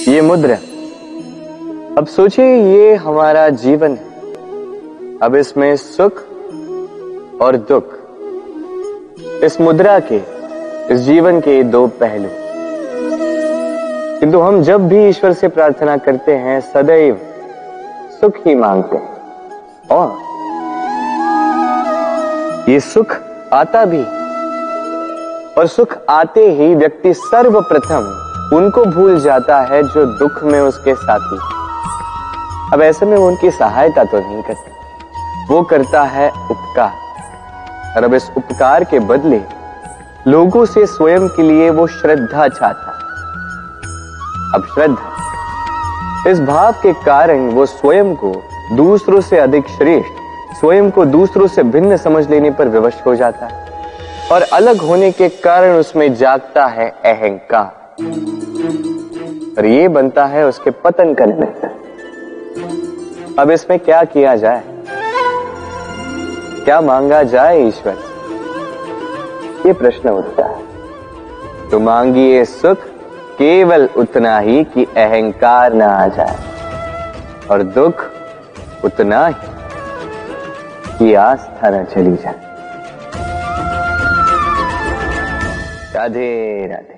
ये मुद्रा, अब सोचिए ये हमारा जीवन है। अब इसमें सुख और दुख, इस मुद्रा के, इस जीवन के दो पहलू। किंतु हम जब भी ईश्वर से प्रार्थना करते हैं सदैव सुख ही मांगते हैं, और ये सुख आता भी, और सुख आते ही व्यक्ति सर्वप्रथम उनको भूल जाता है जो दुख में उसके साथी। अब ऐसे में वो उनकी सहायता तो नहीं करता, वो करता है उपकार। और अब इस उपकार के बदले लोगों से स्वयं के लिए वो श्रद्धा चाहता है। अब श्रद्धा, इस भाव के कारण वो स्वयं को दूसरों से अधिक श्रेष्ठ, स्वयं को दूसरों से भिन्न समझ लेने पर विवश हो जाता है, और अलग होने के कारण उसमें जागता है अहंकार, और ये बनता है उसके पतन का निमित्त। अब इसमें क्या किया जाए, क्या मांगा जाए ईश्वर से, ये प्रश्न उठता है। तो मांगिए सुख केवल उतना ही कि अहंकार ना आ जाए, और दुख उतना ही कि आस्था न चली जाए। राधे राधे।